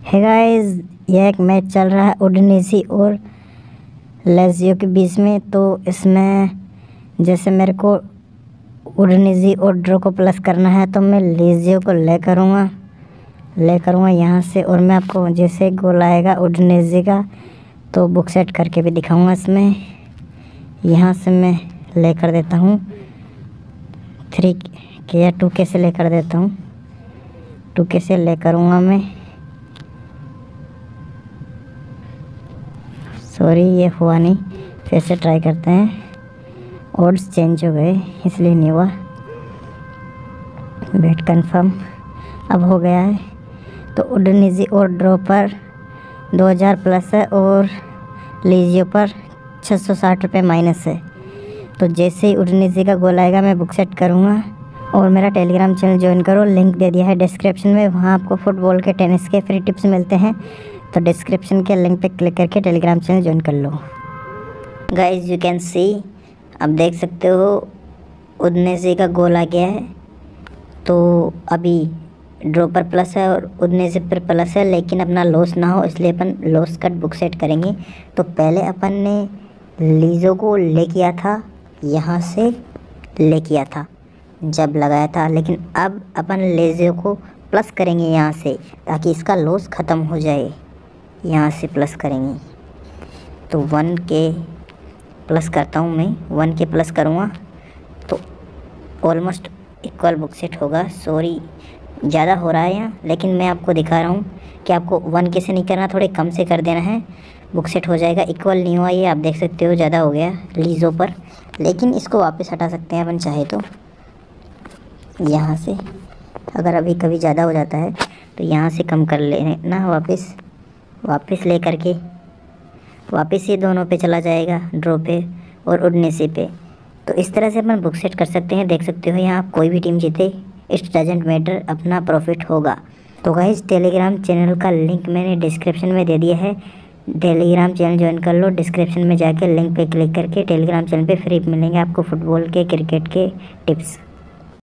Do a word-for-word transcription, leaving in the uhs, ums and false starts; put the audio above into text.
है गाइस, यह एक मैच चल रहा है उडीनेसी और लाज़ियो के बीच में। तो इसमें जैसे मेरे को उडीनेसी और ड्रॉ को प्लस करना है तो मैं लाज़ियो को ले करूँगा ले करूँगा यहाँ से। और मैं आपको जैसे गोल आएगा उडीनेसी का तो बुक सेट करके भी दिखाऊंगा। इसमें यहाँ से मैं ले कर देता हूँ थ्री के या टू के से ले कर देता हूँ टू के से ले करूँगा मैं। सॉरी, ये हुआ नहीं, फिर से ट्राई करते हैं। ऑड्स चेंज हो गए इसलिए नहीं हुआ। बेट कंफर्म अब हो गया है। तो उडीनेसी और ड्रॉ पर दो हज़ार प्लस है और लाज़ियो पर छः सौ साठ रुपये माइनस है। तो जैसे ही उडीनेसी का गोल आएगा मैं बुक सेट करूँगा। और मेरा टेलीग्राम चैनल ज्वाइन करो, लिंक दे दिया है डिस्क्रिप्शन में। वहाँ आपको फुटबॉल के, टेनिस के फ्री टिप्स मिलते हैं। तो डिस्क्रिप्शन के लिंक पे क्लिक करके टेलीग्राम चैनल ज्वाइन कर लो। गाइस यू कैन सी, अब देख सकते हो उडीनेसी का गोल आ गया है। तो अभी ड्रॉ पर प्लस है और उडीनेसी पर प्लस है, लेकिन अपना लॉस ना हो इसलिए अपन लॉस कट बुक सेट करेंगे। तो पहले अपन ने लाज़ियो को ले किया था, यहाँ से ले किया था जब लगाया था, लेकिन अब अपन लाज़ियो को प्लस करेंगे यहाँ से ताकि इसका लॉस ख़त्म हो जाए। यहाँ से प्लस करेंगे तो वन के प्लस करता हूँ मैं, वन के प्लस करूँगा तो ऑलमोस्ट इक्वल बुक सेट होगा। सॉरी, ज़्यादा हो रहा है यहाँ, लेकिन मैं आपको दिखा रहा हूँ कि आपको वन के से नहीं करना, थोड़े कम से कर देना है, बुक सेट हो जाएगा। इक्वल नहीं हुआ ये, आप देख सकते हो ज़्यादा हो गया लाज़ियो पर, लेकिन इसको वापस हटा सकते हैं अपन चाहे तो। यहाँ से अगर अभी कभी ज़्यादा हो जाता है तो यहाँ से कम कर लेना, वापस वापस ले करके वापस ये दोनों पे चला जाएगा, ड्रॉ पे और उडीनेसी पे। तो इस तरह से अपन बुक सेट कर सकते हैं। देख सकते हो यहाँ कोई भी टीम जीते, इट्स डजेंट मैटर, अपना प्रॉफिट होगा। तो गाइस टेलीग्राम चैनल का लिंक मैंने डिस्क्रिप्शन में दे दिया है, टेलीग्राम चैनल ज्वाइन कर लो। डिस्क्रिप्शन में जाके लिंक पे क्लिक करके टेलीग्राम चैनल पे फ्री मिलेंगे आपको फुटबॉल के, क्रिकेट के टिप्स।